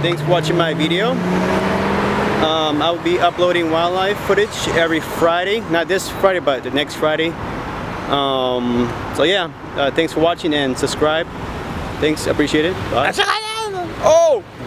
thanks for watching my video. I will be uploading wildlife footage every Friday, not this Friday but the next Friday. So yeah, thanks for watching and subscribe. Thanks, appreciate it. Bye. Oh!